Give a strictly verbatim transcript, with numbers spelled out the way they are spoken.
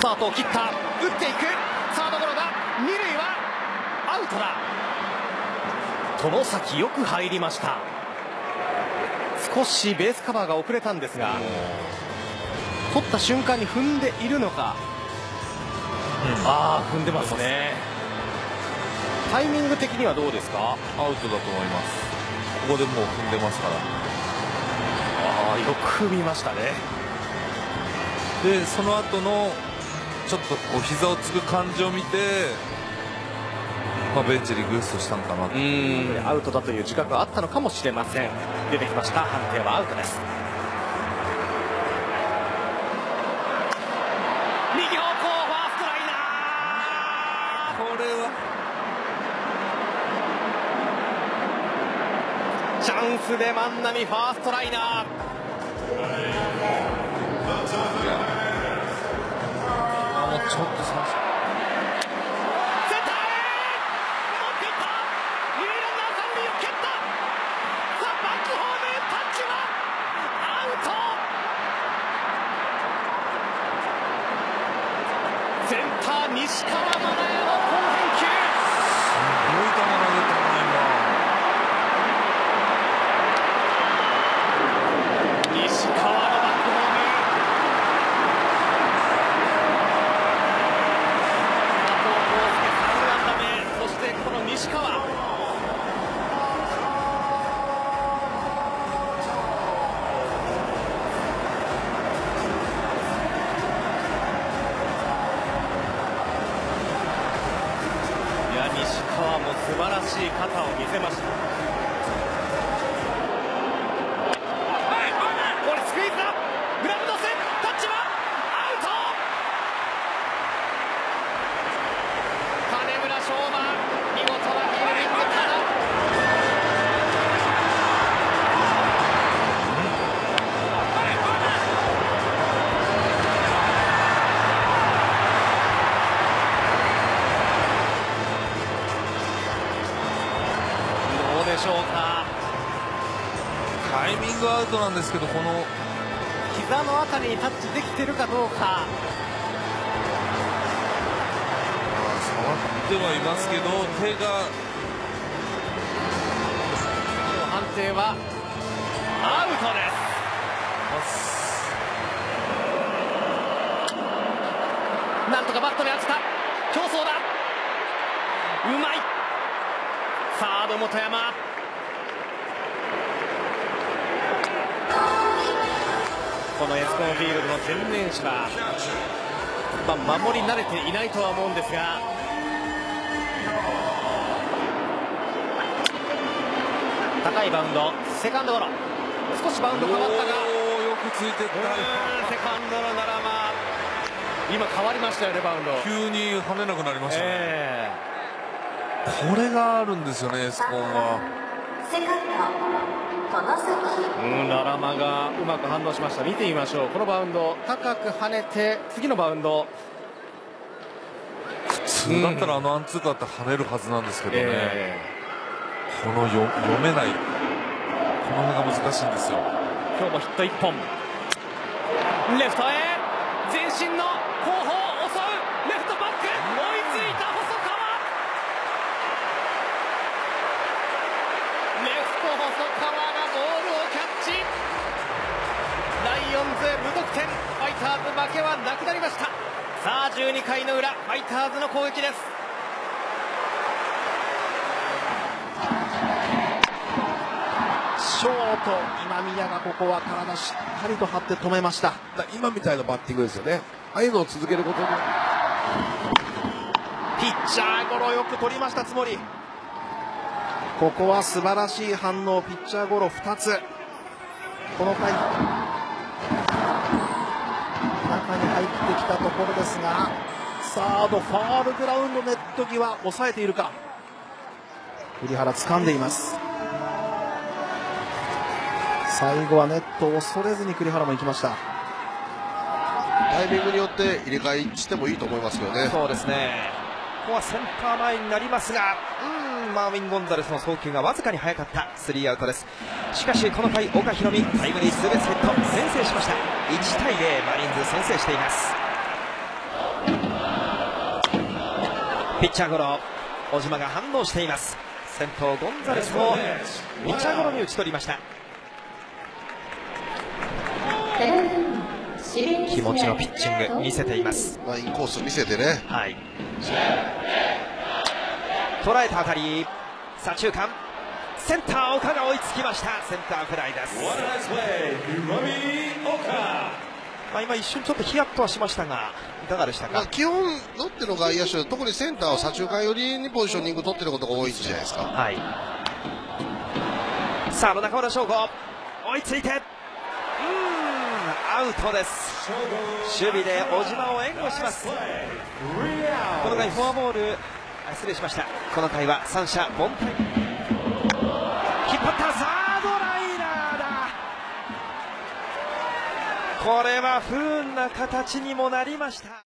スタートを切った、打っていく、サードゴロだ、二塁はアウトだ。外崎よく入りました。少しベースカバーが遅れたんですが、取った瞬間に踏んでいるのか、うん、ああ踏んでますね。タイミング的にはどうですか？ アウトだと思います。ここでもう踏んでますから。 ああよく見ましたね。 でその後のちょっとこう膝をつく感じを見て、まあ、ベンチにグーストしたのかな。 うん、アウトだという自覚があったのかもしれません。出てきました。判定はアウトです。右方向ファーストライナー。 これはチャンスで万波ファーストライナー。 もうちょっと三振。 センター西川真也の好返球。 すごい球投げたな今。西川のバックホーム。佐藤浩介さん安打目、そしてこの西川。素晴らしい肩を見せました。これスクイズだ。グラブ乗せ、タッチはアウト。金村翔真、見事なフィールディングからでしょうか。 タイミングアウトなんですけど、この膝のあたりにタッチできてるかどうか。 触ってはいますけど手が。 判定はアウトです。なんとかバットに当てた。競争だ。うまい。サード本山。このエスコンフィールドの天然芝、まあ、守り慣れていないとは思うんですが、高いバウンド、セカンドゴロ。少しバウンド変わったが、 よくついてった。 セカンドの奈良間、今変わりましたよね。バウンド急に跳ねなくなりましたね、 えー、これがあるんですよね、エスコンは。 うん、奈良間がうまく反応しました。見てみましょう。このバウンド高く跳ねて、次のバウンド、 普通だったらあのアンツーカーって跳ねるはずなんですけどね、えー、このよ読めない、この辺が難しいんですよ。 今日もヒットいっぽん。レフトへ前進の後方を襲う。レフトバック、追いついた細川。レフト細川がボールをキャッチ。ライオンズ無得点。ファイターズ負けはなくなりました。さあじゅうにかいの裏、ファイターズの攻撃です。ショート今宮がここは体しっかりと張って止めました。 今みたいなバッティングですよね。ああいうのを続けることでピッチャーゴロよく取りました津森。ここは素晴らしい反応。ピッチャーゴロふたつ。この回中に入ってきたところですが、サードファールグラウンドネット際抑えているか。栗原掴んでいます。最後はネットを恐れずに栗原も行きました。 タイミングによって入れ替えしてもいいと思いますけどね。 そうですね。ここはセンター前になりますが、うーんマーウィン・ゴンザレスの送球がわずかに早かった。スリーアウトです。しかしこの回岡大海タイムリーツーベースヒット先制しました。いちたいゼロ、マリーンズ先制しています。 ピッチャーゴロ、小島が反応しています。先頭ゴンザレスもピッチャーゴロに打ち取りました。気持ちのピッチング見せています。 まあ、インコース見せてね、 はい、捉えた当たり、左中間、センター岡が追いつきました。センターフライです。まあ今一瞬ちょっとヒヤッとはしましたが、いかがでしたか。 まあ、基本ロッテの外野手、特にセンターは左中間寄りにポジショニング取ってることが多いじゃないですか。 はい、サード中村翔吾追いついて、うーんアウトです。守備で小島を援護します。この回フォアボール、失礼しました。この回は三者凡退。引っ張ったサードライナーだ。これは不運な形にもなりました。